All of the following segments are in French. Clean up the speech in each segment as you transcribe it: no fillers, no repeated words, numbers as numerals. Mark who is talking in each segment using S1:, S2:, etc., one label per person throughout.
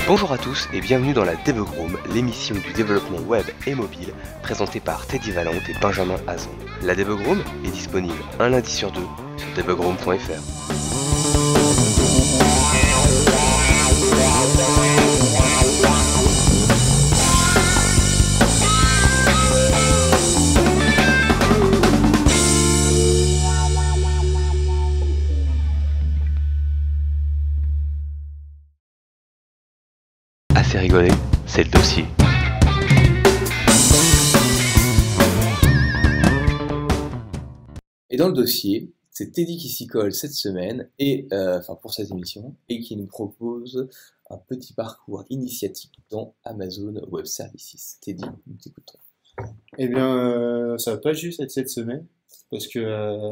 S1: Bonjour à tous et bienvenue dans la Debug Room, l'émission du développement web et mobile, présentée par Teddy Valente et Benjamin Hazan. La Debug Room est disponible un lundi sur deux sur debugroom.fr. Assez rigolé, c'est le dossier.
S2: Et dans le dossier, c'est Teddy qui s'y colle cette semaine, et pour cette émission, et qui nous propose un petit parcours initiatique dans Amazon Web Services. Teddy, nous t'écoutons.
S3: Eh bien, ça va pas juste être cette semaine, parce que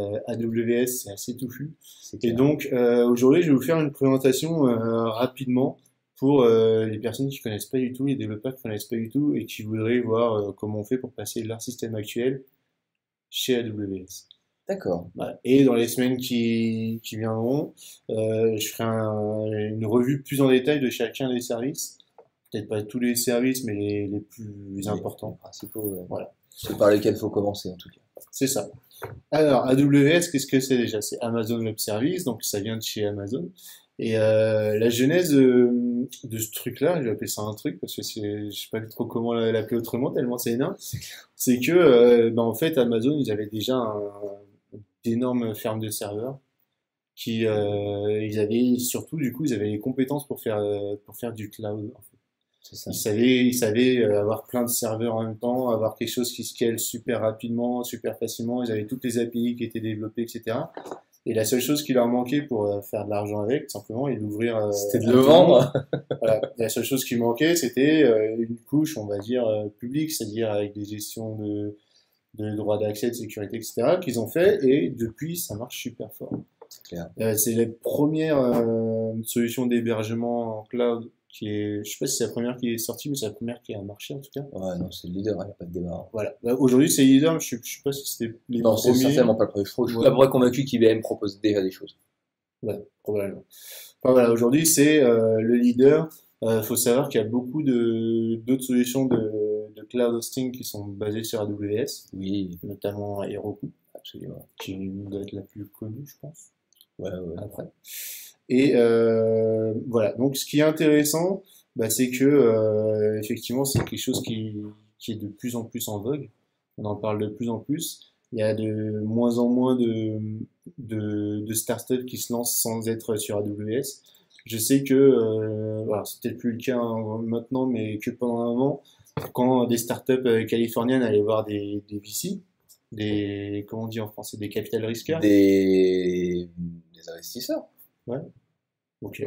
S3: AWS c'est assez touffu. Et donc, aujourd'hui, je vais vous faire une présentation rapidement pour les personnes qui connaissent pas du tout, les développeurs qui connaissent pas du tout et qui voudraient voir comment on fait pour passer de leur système actuel chez AWS.
S2: D'accord.
S3: Voilà. Et dans les semaines qui viendront, je ferai une revue plus en détail de chacun des services. Peut-être pas tous les services, mais les plus importants.
S2: Les principaux,
S3: voilà.
S2: C'est par lesquels il faut commencer en tout cas.
S3: C'est ça. Alors, AWS, qu'est-ce que c'est déjà? C'est Amazon Web Services, donc ça vient de chez Amazon. Et la genèse de ce truc-là, je vais appeler ça un truc parce que je sais pas trop comment l'appeler autrement, tellement c'est énorme. C'est que, en fait, Amazon, ils avaient déjà d'énormes fermes de serveurs qui, ils avaient surtout, du coup, ils avaient les compétences pour faire du cloud. En fait.
S2: C'est ça.
S3: Ils savaient avoir plein de serveurs en même temps, avoir quelque chose qui scale super rapidement, super facilement. Ils avaient toutes les API qui étaient développées, etc. Et la seule chose qui leur manquait pour faire de l'argent avec, tout simplement, et d'ouvrir...
S2: C'était de le vendre.
S3: Voilà. La seule chose qui manquait, c'était une couche, on va dire, publique, c'est-à-dire avec des gestions de droits d'accès, de sécurité, etc., qu'ils ont fait, et depuis, ça marche super fort.
S2: C'est clair.
S3: C'est la première solution d'hébergement en cloud qui est... Je sais pas si c'est la première qui est sortie, mais c'est la première qui a marché, en tout cas.
S2: Ouais, non, c'est le leader, il n'y a pas de débat.
S3: Voilà. Aujourd'hui, c'est leader, mais je sais pas si c'était les
S2: Non,
S3: premiers.
S2: c'est certainement pas le premier. Je suis à peu près convaincu qu'IBM propose déjà des choses.
S3: Ouais, probablement. Enfin, voilà, aujourd'hui, c'est le leader. Faut savoir qu'il y a beaucoup d'autres solutions de cloud hosting qui sont basées sur AWS.
S2: Oui.
S3: Notamment Heroku.
S2: Absolument.
S3: Qui doit être la plus connue, je pense.
S2: Ouais.
S3: Après. Et voilà. Donc, ce qui est intéressant, c'est que effectivement, c'est quelque chose qui est de plus en plus en vogue. On en parle de plus en plus. Il y a de moins en moins de startups qui se lancent sans être sur AWS. Je sais que, c'est peut-être plus le cas maintenant, mais que pendant un moment, quand des startups californiennes allaient voir des VC, comment on dit en français, des capital risqueurs,
S2: des investisseurs.
S3: Ouais. Ok.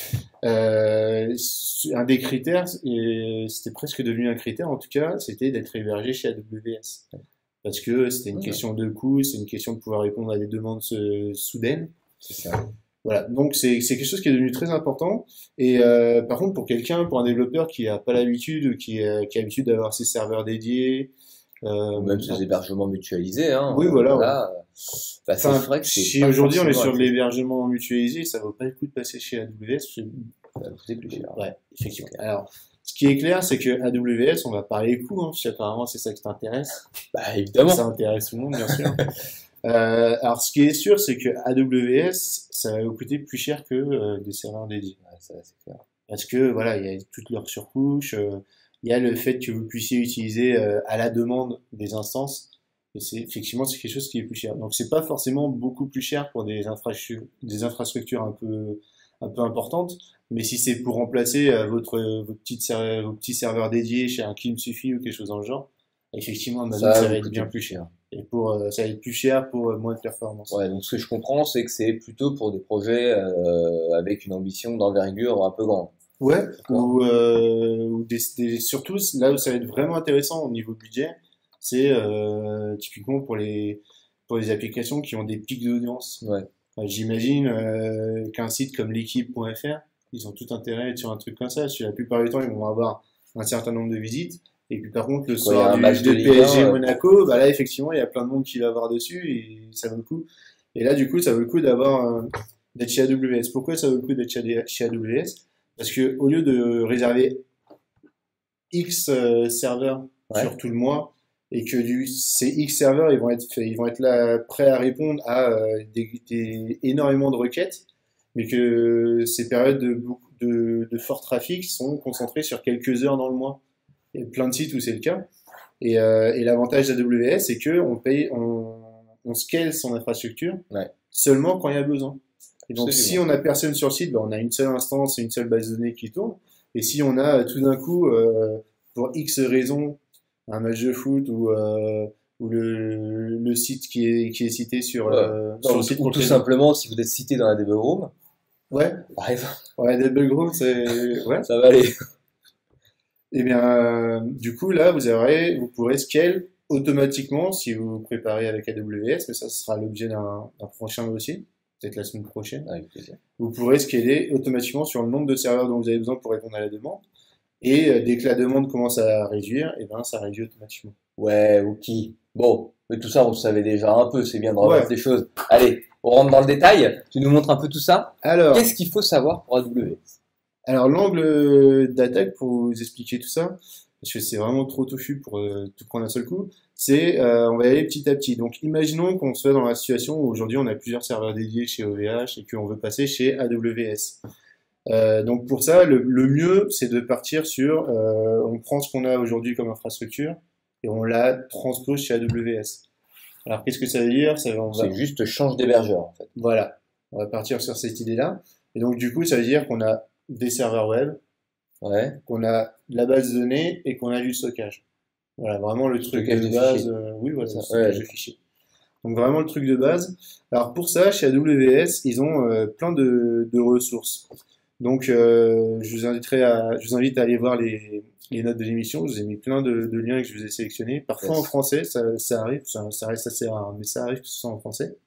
S3: Un des critères, et c'était presque devenu un critère en tout cas, c'était d'être hébergé chez AWS. Parce que c'était une question de coût, c'est une question de pouvoir répondre à des demandes soudaines.
S2: C'est ça.
S3: Voilà, donc c'est quelque chose qui est devenu très important. Et par contre, pour un développeur qui a pas l'habitude, qui a l'habitude d'avoir ses serveurs dédiés,
S2: ou même ses hébergements mutualisés, hein.
S3: Oui, voilà.
S2: C'est vrai que
S3: si aujourd'hui on est sur de l'hébergement mutualisé, ça vaut pas le coup de passer chez AWS.
S2: Ça va coûter plus cher.
S3: Ouais, effectivement. Alors, ce qui est clair, c'est que AWS, on va parler coûts, parce qu'apparemment c'est ça qui t'intéresse.
S2: Évidemment.
S3: Ça intéresse tout le monde, bien sûr. Alors, ce qui est sûr, c'est que AWS, ça va vous coûter plus cher que des serveurs dédiés.
S2: Ouais, ça, c'est clair.
S3: Parce que, voilà, il y a toutes leurs surcouches, il y a le fait que vous puissiez utiliser à la demande des instances. Et effectivement, c'est quelque chose qui est plus cher. Donc, c'est pas forcément beaucoup plus cher pour des infrastructures un peu importantes. Mais si c'est pour remplacer vos petits serveurs dédiés chez un Clean Suffit ou quelque chose dans le genre, effectivement, Amazon, ça va être bien plus cher. Et ça va être plus cher pour moins de performance.
S2: Ouais, donc ce que je comprends, c'est que c'est plutôt pour des projets avec une ambition d'envergure un peu grande.
S3: Ouais, ou surtout, là où ça va être vraiment intéressant au niveau budget, c'est typiquement pour les applications qui ont des pics d'audience.
S2: Ouais.
S3: J'imagine qu'un site comme l'équipe.fr, ils ont tout intérêt à être sur un truc comme ça, parce que la plupart du temps, ils vont avoir un certain nombre de visites. Et puis par contre, le soir du match de PSG Monaco, là effectivement, il y a plein de monde qui va voir dessus et ça vaut le coup. Et là, du coup, ça vaut le coup d'être chez AWS. Pourquoi ça vaut le coup d'être chez AWS? Parce que au lieu de réserver X serveurs sur tout le mois, et que ces X serveurs, ils vont être là prêts à répondre à énormément de requêtes, mais que ces périodes de fort trafic sont concentrées sur quelques heures dans le mois. Il y a plein de sites où c'est le cas. Et l'avantage d'AWS, c'est que on scale son infrastructure seulement quand il y a besoin. Et donc, si on a personne sur le site, ben, on a une seule instance et une seule base de données qui tourne. Et si on a tout d'un coup, pour X raisons, un match de foot ou le site qui est cité sur le site,
S2: ou tout simplement, si vous êtes cité dans la debug room, par exemple,
S3: ouais, debug room,
S2: ça va aller.
S3: Et bien, du coup, là, vous pourrez scale automatiquement si vous vous préparez avec AWS, mais ça, ce sera l'objet d'un prochain dossier, peut-être la semaine prochaine.
S2: Avec plaisir.
S3: Vous pourrez scaler automatiquement sur le nombre de serveurs dont vous avez besoin pour répondre à la demande. Et dès que la demande commence à réduire, et ben, ça réduit automatiquement.
S2: Ouais, ok. Bon, mais tout ça, on le savait déjà un peu, c'est bien de remettre des choses. Allez, on rentre dans le détail, tu nous montres un peu tout ça. Alors, qu'est-ce qu'il faut savoir pour AWS?
S3: Alors, l'angle d'attaque, pour vous expliquer tout ça, parce que c'est vraiment trop touffu pour tout prendre d'un seul coup, c'est on va y aller petit à petit. Donc, imaginons qu'on soit dans la situation où aujourd'hui on a plusieurs serveurs dédiés chez OVH et qu'on veut passer chez AWS. Donc pour ça, le mieux, c'est de partir sur, on prend ce qu'on a aujourd'hui comme infrastructure et on la transpose chez AWS. Alors qu'est-ce que ça veut dire? C'est
S2: juste change d'hébergeur en fait.
S3: Voilà, on va partir sur cette idée-là. Et donc du coup, ça veut dire qu'on a des serveurs web, qu'on a la base de données et qu'on a du stockage. Voilà, vraiment le truc de base. Oui, voilà, le stockage de fichiers. Donc vraiment le truc de base. Alors pour ça, chez AWS, ils ont plein de ressources. Donc, je vous invite à aller voir les notes de l'émission. Je vous ai mis plein de liens que je vous ai sélectionnés. Parfois en français, ça arrive, ça reste assez rare, mais ça arrive que ce soit en français.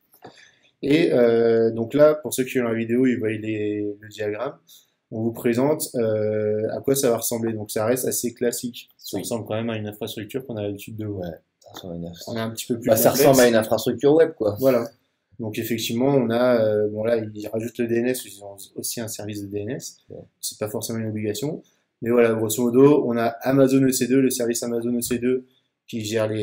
S3: Et donc là, pour ceux qui ont la vidéo, ils voient le diagramme. On vous présente à quoi ça va ressembler. Donc ça reste assez classique. Ça ressemble quand même à une infrastructure qu'on a l'habitude de voir. On est un petit peu plus
S2: ça ressemble à une infrastructure web, quoi.
S3: Voilà. Donc effectivement, on a, bon là, ils rajoutent le DNS, ils ont aussi un service de DNS. C'est pas forcément une obligation. Mais voilà, grosso modo, on a Amazon EC2, le service Amazon EC2 qui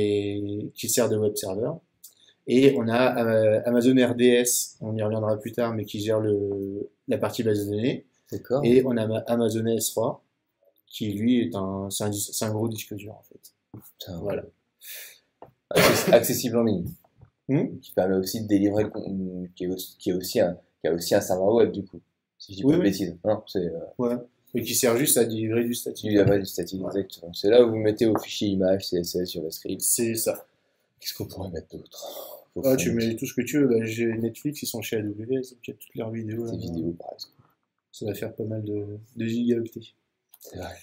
S3: sert de web server. Et on a Amazon RDS, on y reviendra plus tard, mais qui gère la partie base de données.
S2: D'accord.
S3: Et on a Amazon S3, qui lui c'est un gros disque dur en fait. Voilà.
S2: Accessible en ligne. Qui permet aussi de délivrer le contenu, qui a aussi un serveur web du coup, si je dis pas de bêtises. Non,
S3: ouais. Et qui sert juste à délivrer du statique.
S2: Du statique, exactement. C'est là où vous mettez vos fichiers images, CSS, JavaScript.
S3: C'est ça.
S2: Qu'est-ce qu'on pourrait mettre d'autre?
S3: Tu mets tout ce que tu veux. Bah, j'ai Netflix, ils sont chez AWS, donc il y a toutes leurs vidéos.
S2: Ces vidéos, par exemple.
S3: Ça va faire pas mal de gigaoctets.
S2: C'est vrai.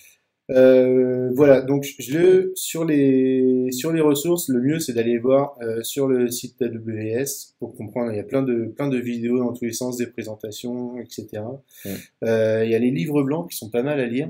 S3: Voilà, donc sur les ressources, le mieux c'est d'aller voir sur le site d'AWS pour comprendre. Il y a plein de vidéos dans tous les sens, des présentations, etc. Il y a les livres blancs qui sont pas mal à lire,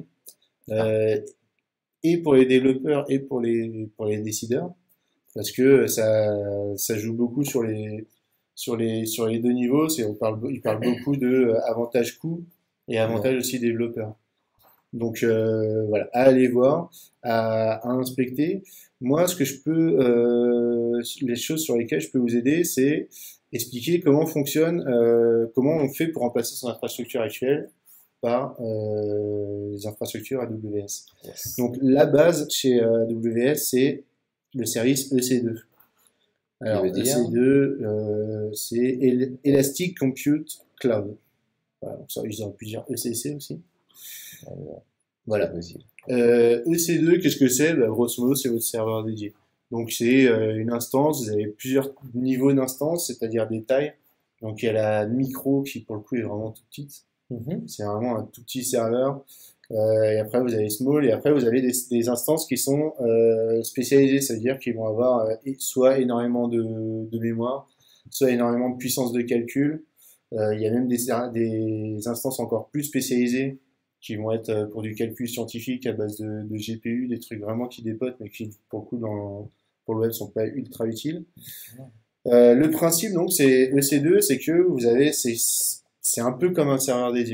S3: et pour les développeurs et pour les décideurs, parce que ça joue beaucoup sur les deux niveaux. Ils parlent beaucoup de avantage coût et avantage aussi développeur. Donc voilà, à aller voir, à inspecter. Moi, ce que je peux, les choses sur lesquelles je peux vous aider, c'est expliquer comment fonctionne, comment on fait pour remplacer son infrastructure actuelle par les infrastructures AWS. Yes. Donc la base chez AWS, c'est le service EC2. Alors EC2, c'est Elastic Compute Cloud. Voilà, donc ça, ils auraient pu dire ECC aussi. Voilà. EC2, qu'est-ce que c'est? Bah, grosso modo, c'est votre serveur dédié. Donc c'est une instance, vous avez plusieurs niveaux d'instance, c'est-à-dire des tailles. Donc il y a la micro qui pour le coup est vraiment toute petite. C'est vraiment un tout petit serveur. Et après vous avez small, et après vous avez des instances qui sont spécialisées, c'est-à-dire qu'ils vont avoir soit énormément de mémoire, soit énormément de puissance de calcul. Il y a même des instances encore plus spécialisées qui vont être pour du calcul scientifique à base de GPU, des trucs vraiment qui dépotent, mais qui pour le coup pour le web sont pas ultra utiles. Le principe donc c'est EC2, c'est que vous avez c'est un peu comme un serveur dédié.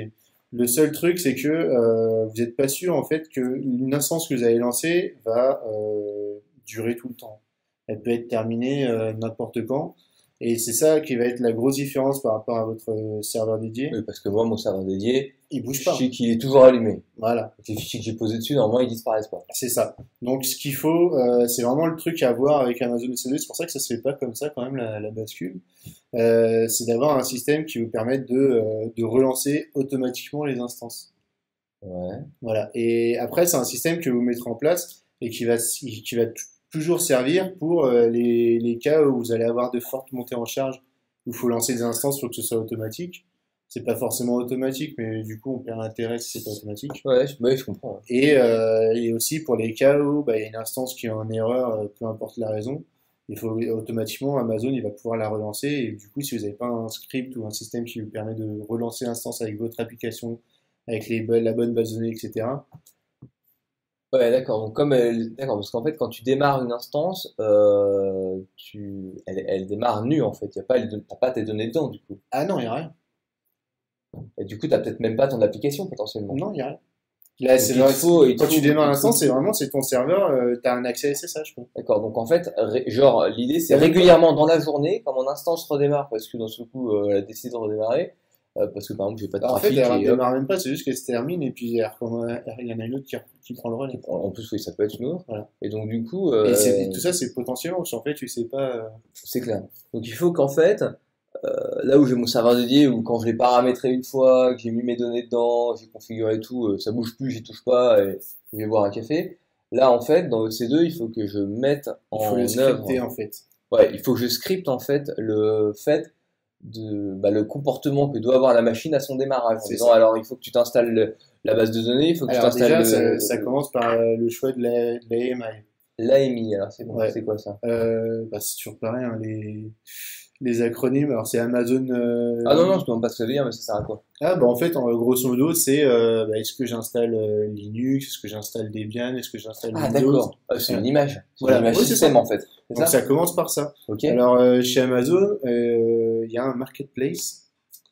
S3: Le seul truc, c'est que vous n'êtes pas sûr en fait qu'une instance que vous avez lancée va durer tout le temps. Elle peut être terminée n'importe quand. Et c'est ça qui va être la grosse différence par rapport à votre serveur dédié.
S4: Oui, parce que moi, mon serveur dédié,
S3: Il bouge
S4: je
S3: pas.
S4: sais qu'il est toujours allumé.
S3: Voilà,
S4: Les fichiers que j'ai posés dessus, normalement, ils disparaissent pas.
S3: c'est ça. Donc ce qu'il faut, c'est vraiment le truc à voir avec Amazon EC2. C'est pour ça que ça se fait pas comme ça quand même la bascule. C'est d'avoir un système qui vous permette de relancer automatiquement les instances.
S4: Ouais.
S3: Voilà. Et après, c'est un système que vous mettrez en place et qui va toujours servir pour les cas où vous allez avoir de fortes montées en charge, où il faut lancer des instances pour que ce soit automatique. C'est pas forcément automatique, mais du coup, on perd l'intérêt si c'est pas automatique.
S4: Ouais, je comprends. Ouais.
S3: Et aussi pour les cas où il y a une instance qui est en erreur, peu importe la raison, il faut automatiquement, Amazon, il va pouvoir la relancer. Et du coup, si vous n'avez pas un script ou un système qui vous permet de relancer l'instance avec votre application, avec la bonne base de données, etc.
S4: Ouais, d'accord. Donc, d'accord, parce qu'en fait, quand tu démarres une instance, elle démarre nue, en fait. T'as pas tes données dedans, du coup.
S3: Ah non, il n'y a rien.
S4: Et du coup, t'as peut-être même pas ton application, potentiellement.
S3: Non, il n'y a rien. Là,
S4: Donc,
S3: c'est
S4: il
S3: vrai,
S4: faut- il
S3: quand
S4: faut-
S3: tu démarres
S4: il
S3: l'instance,
S4: faut-
S3: c'est ton serveur, tu as un accès SSH, quoi.
S4: D'accord. Donc, en fait, genre, l'idée, c'est
S3: Ouais.
S4: régulièrement dans la journée, quand mon instance redémarre, parce que d'un seul coup, elle a décidé de redémarrer, parce que, par exemple, j'ai pas de
S3: Alors, en fait,
S4: trafic,
S3: elle ne
S4: et hop,
S3: démarre même pas, c'est juste qu'elle se termine et puis il y en a une autre qui prend le relais.
S4: en plus, oui, ça peut être une autre.
S3: Voilà.
S4: Et donc, du coup,
S3: Et tout ça, c'est potentiellement, parce qu'en fait, tu sais pas.
S4: c'est clair. Donc il faut qu'en fait, là où j'ai mon serveur dédié, ou quand je l'ai paramétré une fois, que j'ai mis mes données dedans, j'ai configuré tout, ça bouge plus, j'y touche pas, et je vais boire un café. Là, en fait, dans EC2, il faut que je mette
S3: Il faut
S4: en
S3: le
S4: œuvre.
S3: scripter, en fait.
S4: Ouais, il faut que je scripte en fait le comportement que doit avoir la machine à son démarrage. En
S3: C'est
S4: disant,
S3: ça.
S4: alors il faut que tu t'installes la base de données, il faut que tu
S3: Alors,
S4: t'installes
S3: déjà, ça commence par le choix de l'AMI.
S4: l'AMI. Alors c'est bon,
S3: Ouais.
S4: c'est quoi ça?
S3: C'est toujours pareil, hein, les acronymes. Alors, c'est Amazon.
S4: Ah non, non, je ne demande pas ce que ça veut dire, mais ça sert à quoi?
S3: Ah, en fait, grosso modo, c'est est-ce que j'installe Linux, est-ce que j'installe Debian, est-ce que j'installe
S4: Ah
S3: Windows.
S4: d'accord. C'est une image. C'est
S3: Voilà.
S4: une image
S3: Oui, c'est
S4: système
S3: ça.
S4: en fait. C'est
S3: Donc,
S4: ça?
S3: ça commence par ça.
S4: Ok.
S3: Alors, chez Amazon, il y a un marketplace.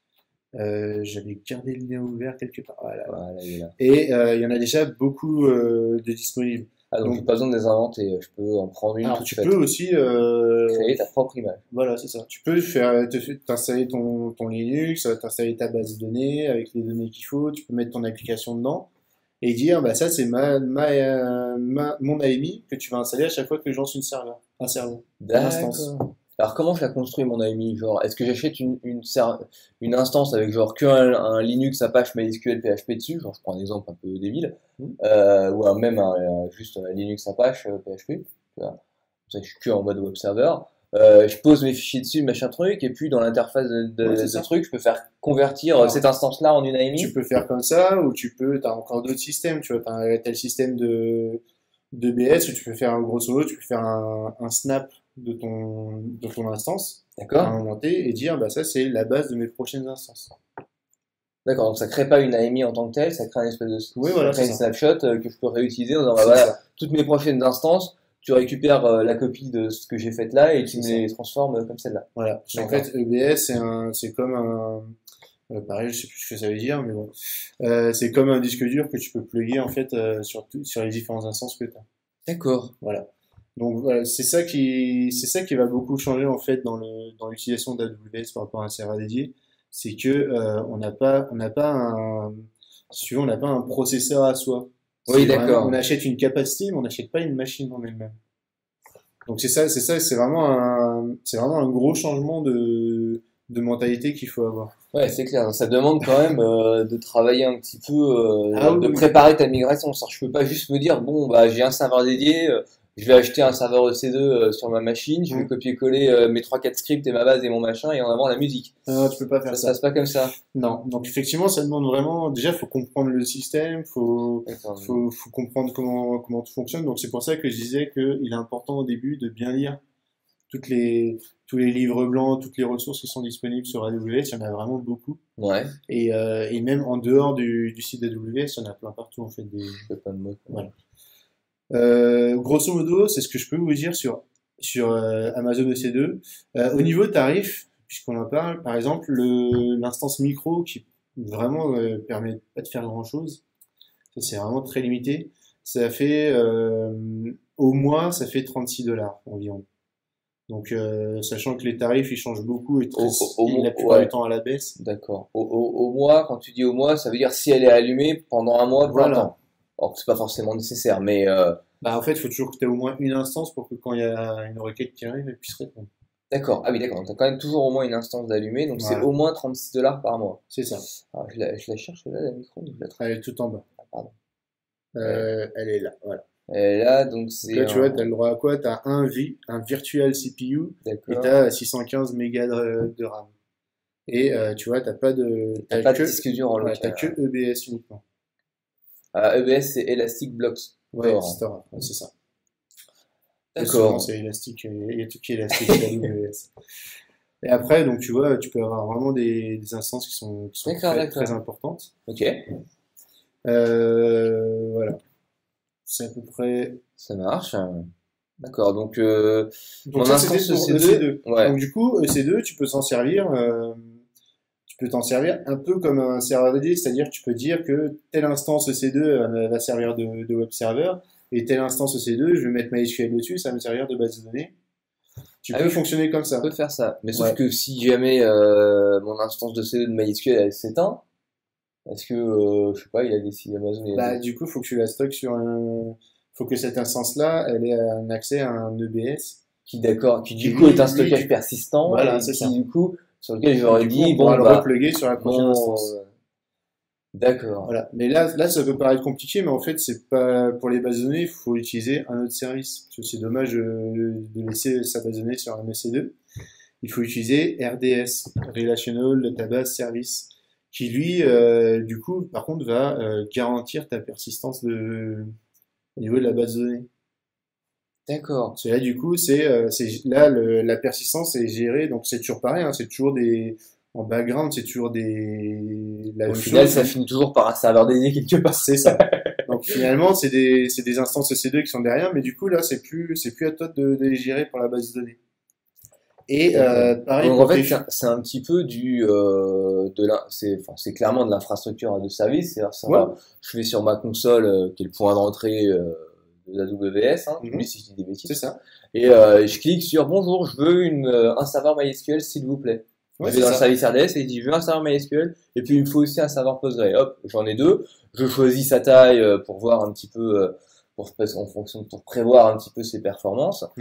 S3: J'avais gardé le nez ouvert quelque part. Voilà.
S4: Voilà, il est là.
S3: Et il y en a déjà beaucoup de disponibles.
S4: Ah donc
S3: Donc-
S4: j'ai pas besoin de les inventer, je peux en prendre une
S3: Alors,
S4: toute
S3: tu
S4: faite.
S3: peux aussi
S4: Créer ta propre image.
S3: voilà, c'est ça. Tu peux t'installer ton Linux, t'installer ta base de données avec les données qu'il faut, tu peux mettre ton application dedans et dire, ça c'est mon AMI que tu vas installer à chaque fois que je lance un serveur, une instance.
S4: D'accord. Alors comment je la construis mon AMI? Genre, est-ce que j'achète une instance avec genre un Linux Apache MySQL PHP dessus? Genre, je prends un exemple un peu débile. Ou même juste un Linux Apache PHP. Tu vois. Comme ça, je suis que en mode web server. Je pose mes fichiers dessus, machin truc, et puis dans l'interface
S3: Ouais, c'est
S4: de
S3: ça.
S4: truc, je peux faire convertir
S3: Alors,
S4: cette instance-là en une AMI.
S3: Tu peux faire comme ça, ou t'as encore d'autres systèmes, tu vois, t'as le système de BS où tu peux faire, grosso modo, tu peux faire un snap de ton instance, à
S4: D'accord?
S3: un moment T, et dire, ça c'est la base de mes prochaines instances.
S4: D'accord, donc ça crée pas une AMI en tant que telle, ça crée un espèce de
S3: Oui, voilà,
S4: ça crée
S3: c'est
S4: une
S3: ça.
S4: snapshot que je peux réutiliser en disant,
S3: C'est
S4: voilà,
S3: ça.
S4: toutes mes prochaines instances, tu récupères la copie de ce que j'ai fait là et tu me
S3: C'est
S4: les transformes comme celle-là.
S3: Voilà. En
S4: D'accord.
S3: fait, EBS, c'est comme pareil, je sais plus ce que ça veut dire, mais bon. C'est comme un disque dur que tu peux plugger, en fait, sur les différentes instances que tu as.
S4: D'accord.
S3: Voilà. Donc, voilà, c'est ça qui va beaucoup changer, en fait, dans l'utilisation d'AWS par rapport à un serveur dédié. C'est que, on n'a pas si tu veux, on n'a pas un processeur à soi.
S4: Oui,
S3: C'est
S4: d'accord.
S3: vraiment- On achète une capacité, mais on n'achète pas une machine en elle-même. Donc c'est vraiment un gros changement de mentalité qu'il faut avoir.
S4: Ouais, c'est clair. Ça demande quand même de travailler un petit peu,
S3: Ah oui,
S4: de
S3: oui.
S4: préparer ta migration. Ça, je peux pas juste me dire, bon, j'ai un serveur dédié, je vais acheter un serveur EC2 sur ma machine, je vais
S3: Mm.
S4: copier-coller mes 3-4 scripts et ma base et mon machin et en avant la musique.
S3: Non, tu peux pas
S4: Ça
S3: faire
S4: se
S3: ça.
S4: passe pas comme ça.
S3: Non. Donc effectivement, ça demande vraiment, déjà, faut comprendre le système, faut
S4: D'accord.
S3: comprendre comment tout fonctionne. Donc c'est pour ça que je disais qu'il est important au début de bien lire tous les livres blancs, toutes les ressources qui sont disponibles sur AWS. Il y en a vraiment beaucoup.
S4: Ouais,
S3: Et même en dehors du site d'AWS, il y en a plein partout, en fait,
S4: je fais pas de mots.
S3: Voilà. Grosso modo, c'est ce que je peux vous dire sur Amazon EC2. Au niveau tarif, puisqu'on en parle, par exemple, l'instance micro qui vraiment permet pas de faire grand-chose. Ça, c'est vraiment très limité. Ça fait au mois, ça fait 36$ environ. Donc, sachant que les tarifs, ils changent beaucoup et la plupart du temps à la baisse.
S4: D'accord. Au mois, quand tu dis au mois, ça veut dire si elle est allumée pendant un mois, plein
S3: Voilà.
S4: temps. Alors que c'est pas forcément nécessaire, mais
S3: Bah, en fait, il faut toujours que tu aies au moins une instance pour que quand il y a une requête qui arrive, elle puisse répondre.
S4: d'accord. Ah oui, d'accord. Donc, t'as quand même toujours au moins une instance d'allumée, donc c'est
S3: Voilà.
S4: au moins 36$ par mois.
S3: C'est ça.
S4: Alors, je la cherche là, la micro, mais je la trouve
S3: Elle est tout en bas.
S4: pas, pardon.
S3: Elle est là, voilà.
S4: Et là, donc c'est
S3: Là, tu vois, tu as le droit à quoi? Tu as un virtual CPU et
S4: d'accord.
S3: tu as 615 mégas de RAM. Et tu vois, t'as pas de
S4: disque dur en
S3: ouais,
S4: local.
S3: t'as que EBS uniquement.
S4: EBS, c'est Elastic Blocks
S3: Ouais,
S4: Store.
S3: Store, ouais, c'est ça.
S4: D'accord.
S3: C'est élastique, il y a tout qui est élastique sur l'EBS. Et après, donc tu vois, tu peux avoir vraiment des instances qui sont
S4: D'accord,
S3: très,
S4: d'accord.
S3: très importantes.
S4: Ok,
S3: Voilà. C'est à peu près.
S4: ça marche. D'accord, donc
S3: Donc
S4: mon
S3: ça, c'était
S4: instance
S3: pour
S4: EC2.
S3: EC2.
S4: Ouais.
S3: Donc du coup, EC2, tu peux t'en servir. Tu peux t'en servir un peu comme un serveur dédié, c'est-à-dire que tu peux dire que telle instance EC2 va servir de web server et telle instance EC2, je vais mettre MySQL dessus, ça va me servir de base de données. Tu
S4: Ah
S3: peux
S4: oui,
S3: fonctionner comme ça.
S4: on peut faire ça. Mais sauf
S3: Ouais.
S4: que si jamais mon instance de C2 de MySQL elle s'éteint, est-ce que je sais pas, il y a des sites Amazon, il y a
S3: Bah,
S4: des...
S3: du coup, faut que tu la stockes sur un. Faut que cette instance-là, elle ait un accès à un EBS.
S4: qui d'accord, qui du
S3: Qui,
S4: coup est un
S3: lui,
S4: stockage
S3: du-
S4: persistant
S3: Voilà,
S4: et
S3: c'est
S4: qui
S3: ça.
S4: du coup sur lequel j'aurais
S3: Du coup,
S4: dit
S3: on pourra
S4: bon
S3: le
S4: bah
S3: repluguer sur la prochaine
S4: bon
S3: instance.
S4: d'accord.
S3: Voilà. Mais là, ça peut paraître compliqué, mais en fait, c'est pas pour les bases de données, il faut utiliser un autre service. Parce que c'est dommage de laisser sa base de données sur un EC2. Il faut utiliser RDS, Relational Database Service, qui lui, du coup, par contre, va garantir ta persistance au niveau de la base de données.
S4: D'accord.
S3: C'est là, du coup, là, la persistance est gérée, donc c'est toujours pareil, hein, c'est toujours en background, c'est toujours la
S4: Au
S3: même
S4: final,
S3: chose.
S4: ça finit toujours par un serveur dédié quelque part.
S3: C'est ça. Donc finalement, c'est des instances EC2 qui sont derrière, mais du coup, là, c'est plus à toi de les gérer pour la base de données. Et pareil
S4: Donc en
S3: pour
S4: fait,
S3: tes
S4: c'est un petit peu c'est clairement de l'infrastructure de service. C'est-à-dire,
S3: Ouais.
S4: je vais sur ma console qui est le point d'entrée de AWS, hein,
S3: Mhm.
S4: si je dis des bêtises,
S3: c'est ça.
S4: et je clique sur bonjour, je veux un serveur MySQL s'il vous plaît.
S3: Ouais,
S4: Je
S3: c'est
S4: vais dans le
S3: ça.
S4: service RDS et il dit je veux un serveur MySQL et puis il me faut aussi un serveur Postgre. Hop, j'en ai deux. Je choisis sa taille pour voir un petit peu pour prévoir un petit peu ses performances
S3: Mhm.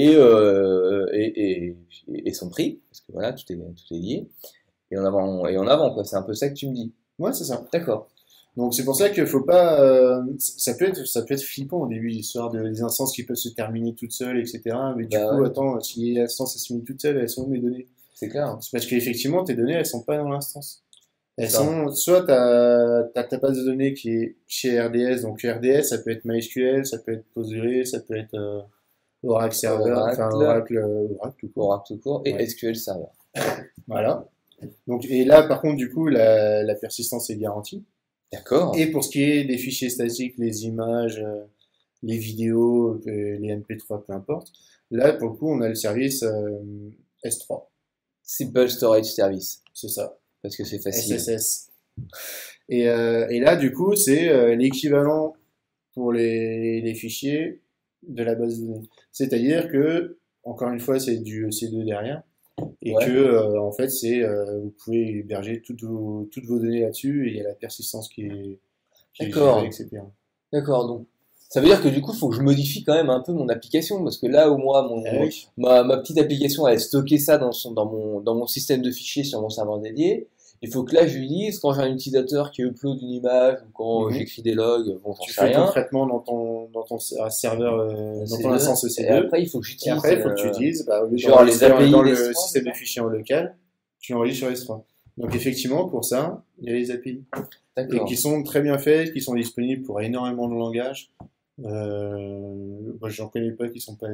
S4: et son prix parce que voilà tout est lié et en avant quoi. C'est un peu ça que tu me dis.
S3: Ouais, c'est ça.
S4: D'accord.
S3: Donc c'est pour ça qu'il faut pas. Ça peut être flippant au début, l'histoire des instances qui peuvent se terminer toutes seules, etc. Mais du
S4: Bah
S3: coup,
S4: ouais.
S3: attends, si l'instance se finit toute seule, elles sont où mes données?
S4: C'est clair.
S3: C'est parce qu'effectivement, tes données, elles sont pas dans l'instance. Elles
S4: Ça.
S3: sont, soit t'as ta base de données qui est chez RDS, donc RDS, ça peut être MySQL, ça peut être Postgre, ça peut être Oracle Server, enfin Oracle tout court.
S4: Oracle tout court et
S3: Ouais.
S4: SQL Server.
S3: Voilà. Donc, et là, par contre, du coup, la persistance est garantie.
S4: D'accord.
S3: Et pour ce qui est des fichiers statiques, les images, les vidéos, les MP3, peu importe, là, pour le coup, on a le service S3.
S4: Simple Storage Service
S3: C'est ça.
S4: parce que c'est facile.
S3: SSS. Et là, du coup, c'est l'équivalent pour les fichiers de la base de données. C'est-à-dire que, encore une fois, c'est du EC2 derrière. Et
S4: Ouais.
S3: que, en fait, vous pouvez héberger toutes vos données là-dessus et il y a la persistance qui est
S4: D'accord.
S3: gérée, etc.
S4: D'accord, donc ça veut dire que du coup, il faut que je modifie quand même un peu mon application parce que là où moi,
S3: Oui.
S4: ma petite application, elle stocké ça dans mon système de fichiers sur mon serveur dédié. Il faut que là, je lui dise quand j'ai un utilisateur qui upload une image ou quand
S3: Mhm.
S4: j'écris des logs, bon, j'en
S3: Tu
S4: sais
S3: fais ton
S4: rien.
S3: traitement dans ton serveur, dans ton
S4: C2,
S3: instance
S4: et
S3: EC2.
S4: après, il faut que
S3: Et
S4: j'utilise
S3: après, il faut que tu dises, au lieu
S4: genre les
S3: d'enregistrer
S4: API
S3: dans le
S4: d'S3,
S3: système
S4: c'est
S3: de
S4: ça
S3: fichiers en local, tu l'enregistres sur S3. Donc effectivement, pour ça, il y a les API. Et
S4: D'accord.
S3: qui sont très bien faites, qui sont disponibles pour énormément de langages. Moi, j'en connais pas qui sont pas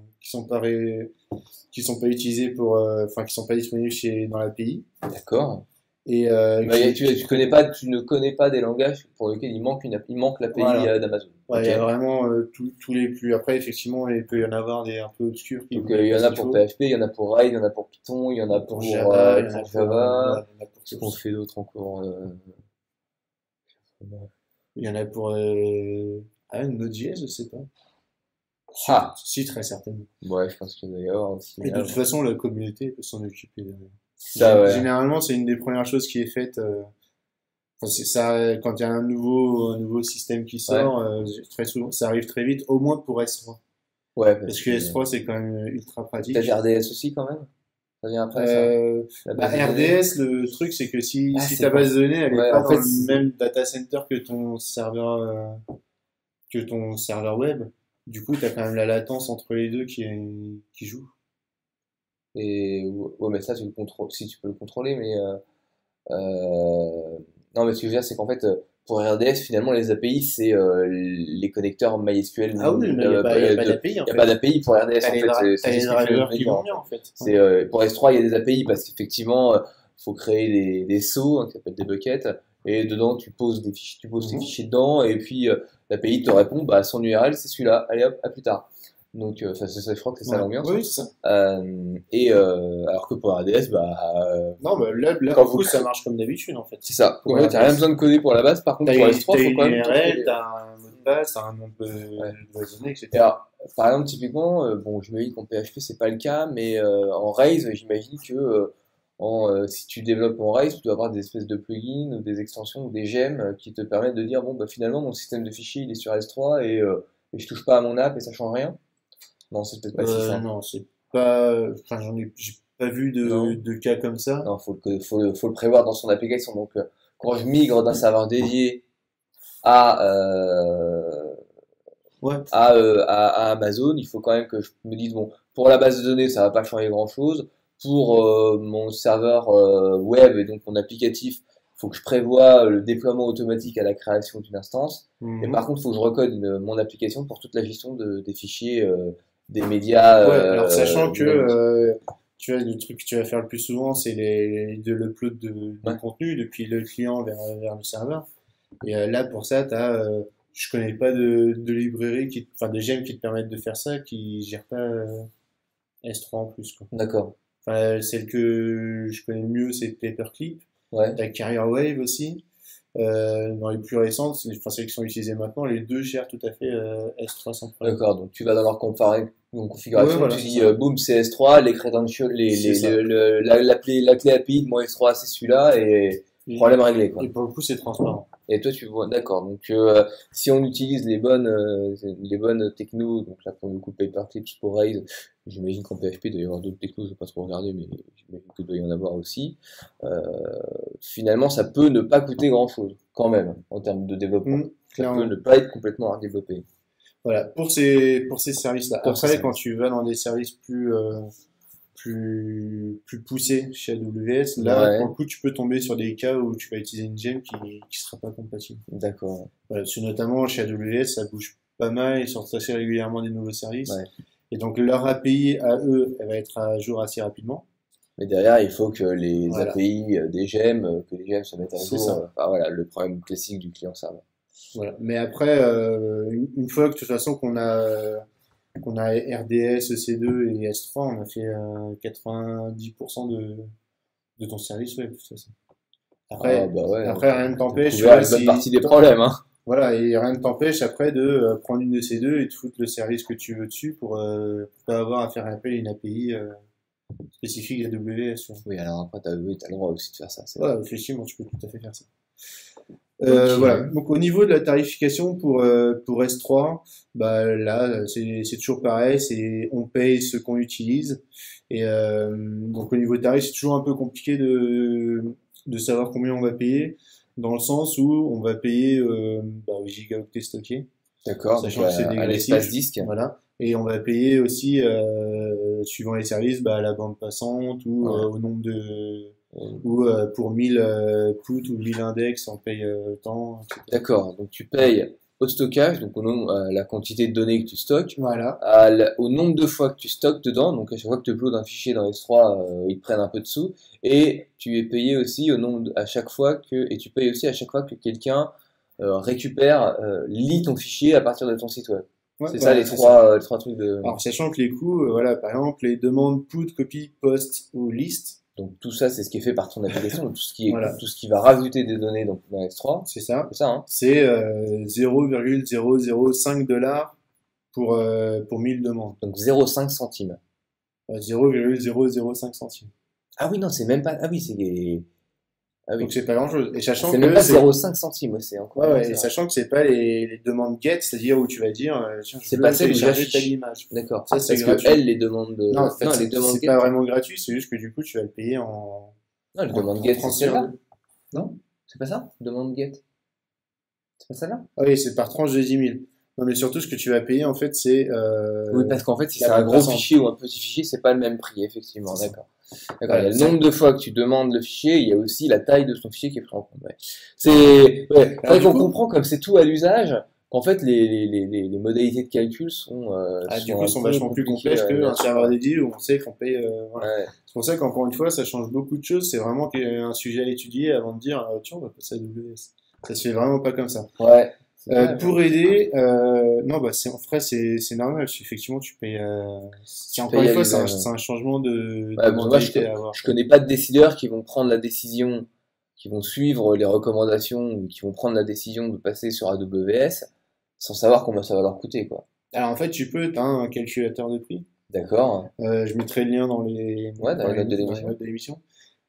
S3: utilisés qui sont pas disponibles dans l'API.
S4: D'accord.
S3: Et
S4: Tu ne connais pas des langages pour lesquels il manque l'API
S3: Voilà.
S4: d'Amazon.
S3: ouais,
S4: Ok.
S3: il y a vraiment tous les plus. Après, effectivement, il peut y en avoir des un peu obscurs.
S4: Donc il y en a pour PHP, il y en a pour Rails, il y en a pour Python, il y en a pour
S3: Java, il y en a
S4: Java,
S3: pour
S4: Ce qu'on fait d'autre encore.
S3: Il y en a pour Node.js, je sais pas.
S4: Ah,
S3: Si, très certainement.
S4: ouais, je pense qu'il doit y avoir aussi.
S3: Et de toute façon, la communauté peut s'en occuper.
S4: Ça, ouais.
S3: Généralement, c'est une des premières choses qui est faite. Enfin, c'est ça, quand il y a un nouveau système qui sort, très souvent, ça arrive très vite, au moins pour S3.
S4: Ouais,
S3: Parce que S3, c'est quand même ultra pratique.
S4: Peut-être RDS aussi quand même. Ça vient après ça. La base de
S3: RDS, le truc, c'est que si
S4: c'est
S3: ta base de données, elle est
S4: ouais,
S3: pas
S4: en
S3: dans
S4: fait,
S3: le même data center que ton serveur web, du coup, tu as quand même la latence entre les deux qui joue.
S4: Et ouais, mais ça, tu le contrôles, si tu peux le contrôler, mais non, mais ce que je veux dire, c'est qu'en fait, pour RDS, finalement, les API, c'est les connecteurs MySQL.
S3: Ah oui, mais il n'y a pas d'API en
S4: Il n'y a
S3: fait.
S4: pas d'API pour RDS, en fait.
S3: T'as les drivers qui vont bien en fait.
S4: Pour S3, il y a des API parce qu'effectivement, il faut créer des seaux, hein, qui s'appellent des buckets, et dedans, tu poses tes fichiers dedans, et puis l'API te répond, bah, son URL, c'est celui-là, allez hop, à plus tard. Donc, je crois que c'est ça l'ambiance.
S3: Oui, c'est ça.
S4: Alors que pour RDS,
S3: non, mais là
S4: quand
S3: pour le coup, ça marche comme d'habitude en fait.
S4: c'est ça. En fait, t'as rien besoin de coder pour la base. Par contre, pour S3, faut quand même.
S3: T'as une URL, t'as un mot de passe, t'as un nom de base de données, etc.
S4: Et alors, par exemple, typiquement, bon, j'imagine qu'en PHP, c'est pas le cas, mais en Rails, j'imagine que si tu développes en Rails, tu dois avoir des espèces de plugins ou des extensions ou des gemmes qui te permettent de dire, bon, bah, finalement, mon système de fichiers, il est sur S3 et je touche pas à mon app et ça change rien. Non, c'est peut-être pas si simple.
S3: Non, c'est pas. Enfin, j'ai pas vu de cas comme ça.
S4: Non, faut le prévoir dans son application. Donc, quand je migre d'un serveur dédié à Amazon, il faut quand même que je me dise, bon, pour la base de données, ça va pas changer grand-chose. Pour mon serveur web et donc mon applicatif, il faut que je prévoie le déploiement automatique à la création d'une instance. Et par contre, il faut que je recode mon application pour toute la gestion des fichiers, des médias.
S3: Ouais, alors sachant que tu vois, le truc que tu vas faire le plus souvent, c'est de l'upload de contenu depuis le client vers le serveur. Et là, pour ça, je connais pas de librairie, enfin de gemmes qui te permettent de faire ça, qui gèrent pas S3 en plus, quoi.
S4: D'accord.
S3: Enfin, celle que je connais le mieux, c'est Paperclip.
S4: Ouais.
S3: T'as CarrierWave aussi. Dans les plus récentes, enfin celles qui sont utilisées maintenant, les deux gèrent tout à fait S3 sans problème.
S4: D'accord, donc tu vas dans leur configuration,
S3: Ouais, voilà,
S4: tu dis boum, c'est S3, les credentials, la clé API de mon S3, c'est celui-là, et problème réglé, quoi.
S3: Et pour le coup, c'est transparent.
S4: Et toi, tu vois, d'accord. Donc, si on utilise les bonnes technos, donc là pour le coup Paperclips pour Rails, j'imagine qu'en PHP il doit y avoir d'autres technos, je vais pas trop regarder, mais j'imagine qu'il doit y en avoir aussi. Finalement, ça peut ne pas coûter grand-chose, quand même, en termes de développement. Ça peut ne pas être complètement à développer.
S3: Voilà, pour ces services-là. Après, quand tu vas dans des services plus poussés chez AWS, là, pour le coup, tu peux tomber sur des cas où tu vas utiliser une gemme qui sera pas compatible.
S4: D'accord.
S3: Voilà, parce que notamment chez AWS, ça bouge pas mal, ils sortent assez régulièrement des nouveaux services. Ouais. Et donc, leur API à eux, elle va être à jour assez rapidement.
S4: Mais derrière, il faut que les API des gemmes, que les gemmes se mettent à jour. Enfin, voilà, le problème classique du client-serveur.
S3: Voilà. Mais après, une fois que de toute façon qu'on a RDS, EC2 et S3, on a fait 90% de ton service web de toute façon. Après, après rien ne t'empêche.
S4: Tu vois, une bonne partie des problèmes, hein.
S3: Voilà, et rien ne t'empêche après de prendre une EC2 et de foutre le service que tu veux dessus pour pas avoir à faire appel à une API spécifique AWS.
S4: Oui, alors après, t'as le droit aussi de faire ça.
S3: Voilà, effectivement, tu peux tout à fait faire ça. Voilà. Donc au niveau de la tarification pour S3, bah là c'est toujours pareil, c'est on paye ce qu'on utilise et donc au niveau tarif c'est toujours un peu compliqué de savoir combien on va payer dans le sens où on va payer aux gigaoctets stockés.
S4: D'accord.
S3: Sachant que c'est
S4: à l'espace disque.
S3: Voilà. Et on va payer aussi suivant les services à la bande passante ou au nombre de ou pour 1000 put ou 1000 index on paye tant, etc.
S4: D'accord, donc tu payes au stockage, donc au nombre, la quantité de données que tu stockes,
S3: voilà.
S4: Au nombre de fois que tu stockes dedans, donc à chaque fois que tu uploads un fichier dans S3, ils te prennent un peu de sous, et tu es payé aussi au nombre à chaque fois et tu payes aussi à chaque fois que quelqu'un lit ton fichier à partir de ton site web. Ouais, c'est ça les trois trucs de...
S3: Alors sachant que les coûts, voilà, par exemple les demandes put, copy, post ou list,
S4: Donc tout ça, c'est ce qui est fait par ton application, donc
S3: Voilà.
S4: tout ce qui va rajouter des données dans S3.
S3: C'est ça.
S4: C'est ça, hein?
S3: C'est 0,005 $ pour 1000 demandes.
S4: Donc 0,5 centimes.
S3: 0,005 centimes.
S4: Ah oui, non, c'est même pas. Ah oui, c'est. Ah oui.
S3: Donc c'est pas grand-chose. Et sachant
S4: C'est
S3: que
S4: même pas
S3: c'est
S4: 0,5 centimes, ouais, c'est encore.
S3: ouais, ouais,
S4: c'est
S3: et
S4: vrai.
S3: sachant que c'est pas les demandes get, c'est-à-dire où tu vas dire tiens, je
S4: C'est
S3: veux
S4: pas celle où
S3: télécharger
S4: j'affiche.
S3: telle image.
S4: D'accord.
S3: Ça, c'est
S4: Parce
S3: gratuit.
S4: que elle, les demandes de.
S3: Non, en fait,
S4: les demandes
S3: c'est
S4: get.
S3: pas vraiment gratuit, c'est juste que du coup tu vas le payer en
S4: Non, les
S3: en
S4: demandes get, c'est
S3: transfert
S4: celle-là.
S3: de-
S4: Non? C'est pas ça? Demande get. C'est pas celle-là?
S3: Ah oui, c'est par tranche de 10 000. Non, mais surtout ce que tu vas payer en fait, c'est
S4: Oui, parce qu'en fait, si
S3: la
S4: c'est un
S3: bande
S4: gros
S3: passante.
S4: fichier ou un petit fichier, c'est pas le même prix, effectivement.
S3: C'est ça.
S4: D'accord. D'accord. Il y a le
S3: ça.
S4: nombre de fois que tu demandes le fichier, il y a aussi la taille de son fichier qui est pris en compte. Ouais. C'est vrai
S3: du
S4: qu'on
S3: coup-
S4: comprend comme c'est tout à l'usage, qu'en fait les modalités de calcul sont
S3: du
S4: un
S3: coup sont
S4: peu
S3: vachement plus
S4: compliquées,
S3: complexes
S4: bien
S3: qu'un
S4: sûr.
S3: serveur dédié où on sait qu'on paye. Voilà.
S4: Ouais.
S3: C'est pour ça qu'encore une fois, ça change beaucoup de choses. C'est vraiment un sujet à étudier avant de dire tiens, on va passer à AWS. Ça se fait vraiment pas comme ça.
S4: Ouais. C'est vrai,
S3: Pour aider, non, bah c'est en vrai, c'est normal. Parce qu'effectivement, tu payes. Encore
S4: payes
S3: une
S4: à
S3: fois,
S4: l'usage.
S3: c'est un changement de
S4: Ouais, moi,
S3: mentalité à avoir.
S4: je connais pas de décideurs qui vont prendre la décision, qui vont suivre les recommandations ou qui vont prendre la décision de passer sur AWS sans savoir combien ça va leur coûter, quoi.
S3: Alors en fait, t'as un calculateur de prix.
S4: D'accord.
S3: Je mettrai le lien dans les
S4: Ouais, dans les notes de
S3: dans
S4: l'émission.
S3: notes de l'émission.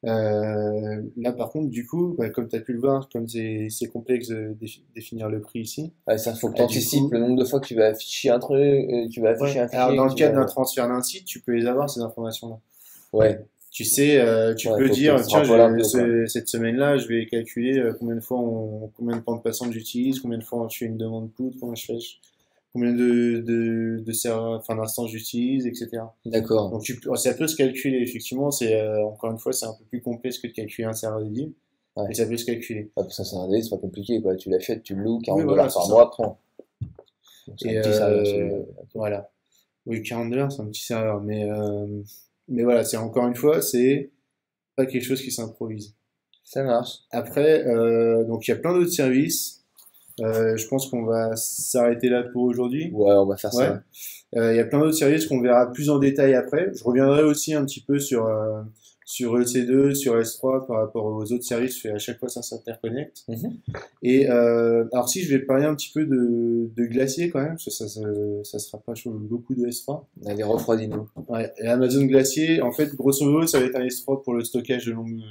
S3: Là, par contre, du coup, bah, comme tu as pu le voir, comme c'est complexe de définir le prix ici.
S4: Ouais, ça faut que
S3: Ah,
S4: tu
S3: du
S4: anticipes
S3: coup-
S4: le nombre de fois que tu vas afficher un truc, tu vas afficher
S3: Ouais.
S4: un fichier.
S3: Alors, dans le
S4: que tu
S3: cadre
S4: vas-
S3: d'un transfert d'un site, tu peux les avoir, ces informations-là.
S4: Ouais.
S3: Tu sais, tu
S4: Ouais,
S3: peux
S4: faut
S3: dire,
S4: que ça
S3: tiens,
S4: rappelle un peu,
S3: cette semaine-là, je vais calculer combien de bandes passantes j'utilise, combien de fois je fais une demande put, combien de serveurs, enfin, d'instances j'utilise, etc.
S4: D'accord.
S3: Donc, ça peut se calculer, effectivement, encore une fois, c'est un peu plus complexe que de calculer un serveur dédié,
S4: Ouais.
S3: mais ça peut se calculer.
S4: Ah, pour ça, c'est un délai, c'est pas compliqué, quoi. Tu l'achètes, tu le loues, 40
S3: Oui, voilà,
S4: dollars par
S3: c'est ça.
S4: mois, prends. Donc, c'est
S3: Et
S4: un petit service, celui-là.
S3: voilà. Oui, 40 $, c'est un petit serveur, mais voilà, c'est encore une fois, c'est pas quelque chose qui s'improvise.
S4: Ça marche.
S3: Après, donc il y a plein d'autres services. Je pense qu'on va s'arrêter là pour aujourd'hui.
S4: Ouais, on va faire
S3: Ouais.
S4: ça.
S3: Il y a plein d'autres services qu'on verra plus en détail après. Je reviendrai aussi un petit peu sur EC2, sur S3 par rapport aux autres services, parce qu'à chaque fois ça s'interconnecte.
S4: Mhm.
S3: Et alors si je vais parler un petit peu de Glacier quand même, parce que ça se rapproche beaucoup de S3.
S4: Allez, refroidis-nous.
S3: Ouais, et Amazon Glacier, en fait, grosso modo, ça va être un S3 pour le stockage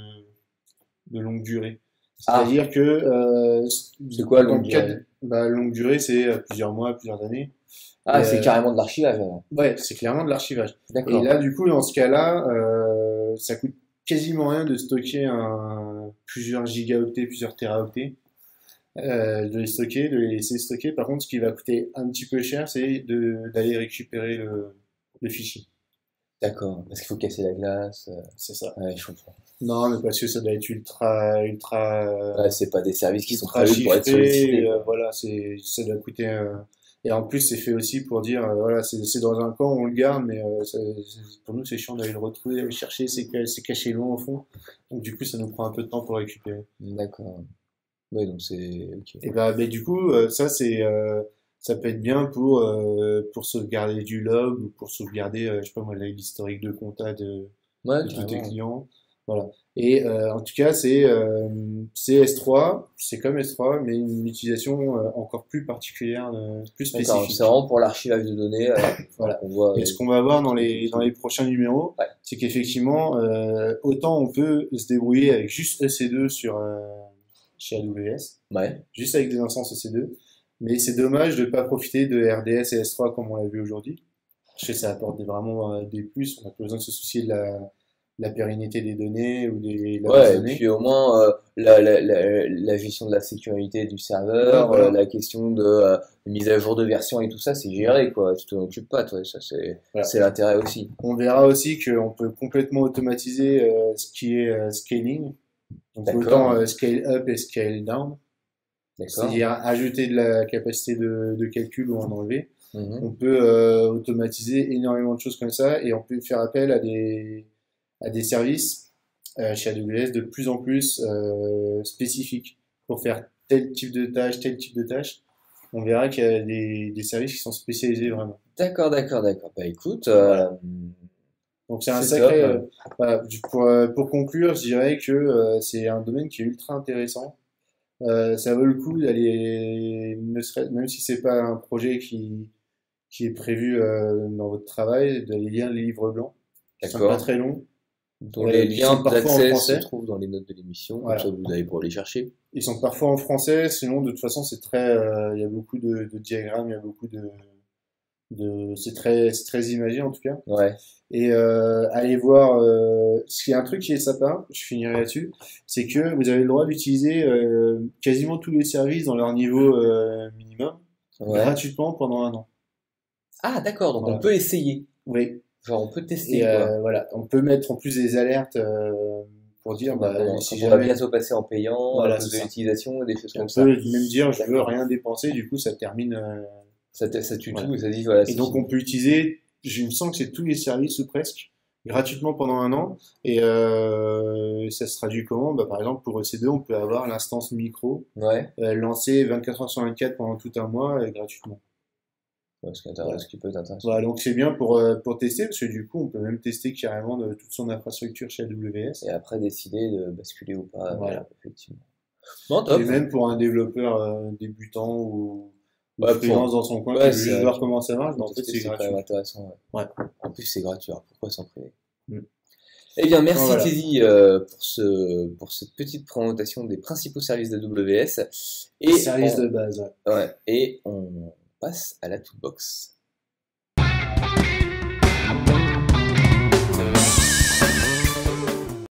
S3: de longue durée.
S4: Ah.
S3: C'est-à-dire que
S4: C'est quoi,
S3: dans
S4: longue
S3: le cadre-
S4: durée?
S3: bah, longue durée, c'est plusieurs mois, plusieurs années.
S4: Ah,
S3: Et,
S4: c'est carrément de l'archivage, alors.
S3: Ouais, c'est clairement de l'archivage. Et
S4: D'accord.
S3: là, du coup, dans ce cas-là, ça coûte quasiment rien de stocker plusieurs gigaoctets, plusieurs téraoctets, de les stocker, de les laisser stocker. Par contre, ce qui va coûter un petit peu cher, c'est d'aller récupérer le fichier.
S4: D'accord. Parce qu'il faut casser la glace.
S3: C'est ça.
S4: Ouais, je comprends.
S3: Non, mais parce que ça doit être ultra,
S4: Ouais, c'est pas des services qui sont
S3: ultra
S4: prévus pour être
S3: chiffré,
S4: sollicités.
S3: voilà, ça doit coûter. Et en plus, c'est fait aussi pour dire, voilà, c'est dans un camp, on le garde, mais pour nous, c'est chiant d'aller le retrouver, d'aller le chercher, c'est caché loin au fond. Donc, du coup, ça nous prend un peu de temps pour récupérer.
S4: D'accord. Ouais, donc c'est. Ok.
S3: Et bah, mais du coup, ça peut être bien pour sauvegarder du log ou pour sauvegarder, je sais pas moi, l'historique de compta
S4: Ouais,
S3: de tous tes
S4: carrément.
S3: clients. Voilà. Et en tout cas, c'est S3, c'est comme S3, mais une utilisation encore plus particulière, plus
S4: D'accord.
S3: spécifique.
S4: C'est vraiment pour l'archivage de données.
S3: Voilà.
S4: On voit.
S3: Et ce qu'on va voir dans les prochains numéros,
S4: Ouais.
S3: c'est qu'effectivement, autant on peut se débrouiller avec juste EC2 chez AWS,
S4: Ouais.
S3: juste avec des instances EC2, mais c'est dommage de ne pas profiter de RDS et S3 comme on l'a vu aujourd'hui. Parce que ça apporte vraiment des plus, on n'a pas besoin de se soucier de la pérennité des données ou de la base
S4: Ouais,
S3: de
S4: et
S3: données.
S4: puis au moins la gestion de la sécurité du serveur,
S3: Ouais, voilà.
S4: la question de mise à jour de version et tout ça, c'est géré, quoi. Tu t'en occupes pas, toi. Ça,
S3: Voilà.
S4: c'est l'intérêt aussi.
S3: On verra aussi qu'on peut complètement automatiser ce qui est scaling. Donc
S4: D'accord.
S3: autant scale up et scale down.
S4: D'accord.
S3: C'est-à-dire ajouter de la capacité de calcul ou en enlever.
S4: Mhm.
S3: On peut automatiser énormément de choses comme ça et on peut faire appel à des services chez AWS de plus en plus spécifiques pour faire tel type de tâche, tel type de tâche. On verra qu'il y a des services qui sont spécialisés vraiment.
S4: D'accord. Bah écoute,
S3: Voilà. Donc c'est un
S4: C'est
S3: sacré.
S4: top.
S3: Voilà, pour conclure, je dirais que c'est un domaine qui est ultra intéressant. Ça vaut le coup d'aller, même si c'est pas un projet qui est prévu dans votre travail, d'aller lire les livres blancs. Ils sont pas
S4: D'accord.
S3: très longs.
S4: Dont les
S3: Ils
S4: liens
S3: sont parfois en
S4: d'accès se
S3: français.
S4: trouvent dans les notes de l'émission,
S3: Voilà.
S4: comme ça vous allez pouvoir les chercher.
S3: Ils sont parfois en français, sinon de toute façon c'est très, il y a beaucoup de diagrammes, il y a beaucoup c'est très imagé en tout cas.
S4: Ouais,
S3: Et allez voir, ce qui est un truc qui est sympa, je finirai là-dessus, c'est que vous avez le droit d'utiliser quasiment tous les services dans leur niveau minimum
S4: ouais.
S3: gratuitement pendant 1 an.
S4: Ah, d'accord, donc
S3: Voilà.
S4: on peut essayer.
S3: Oui.
S4: Genre, on peut tester,
S3: Et
S4: quoi.
S3: voilà, on peut mettre en plus des alertes pour dire
S4: Quand
S3: si
S4: on va
S3: jamais
S4: bientôt passer en payant,
S3: Voilà,
S4: à cause
S3: c'est
S4: de
S3: ça.
S4: l'utilisation, des choses
S3: on
S4: comme ça.
S3: peut même dire je veux rien dépenser, du coup ça termine.
S4: Ça tue
S3: Voilà.
S4: tout et ça dit, voilà,
S3: Et
S4: c'est
S3: donc
S4: fini.
S3: on peut utiliser, je me sens que c'est tous les services ou presque, gratuitement pendant 1 an. Et ça se traduit comment? Bah, par exemple, pour EC2, on peut avoir l'instance micro
S4: Ouais,
S3: lancée 24 heures sur 24 pendant tout un mois gratuitement.
S4: ouais, ce
S3: Voilà.
S4: qui peut être intéressant.
S3: Voilà, donc c'est bien pour tester, parce que du coup, on peut même tester carrément de toute son infrastructure chez AWS.
S4: Et après, décider de basculer ou pas,
S3: Voilà.
S4: effectivement. Non, top.
S3: Et même pour un développeur débutant ou
S4: Ouais,
S3: freelance dans son coin
S4: ouais,
S3: qui veut
S4: c'est
S3: juste
S4: vrai
S3: voir
S4: que
S3: comment ça marche, mais en fait
S4: tester,
S3: c'est
S4: c'est quand
S3: gratuit.
S4: même intéressant.
S3: Ouais.
S4: En plus, c'est gratuit, alors pourquoi s'en priver?
S3: Mm.
S4: Eh bien, merci
S3: Voilà.
S4: Teddy pour cette petite présentation des principaux services d'AWS. Et
S3: Service de base, ouais.
S4: ouais, et on passe à la toolbox.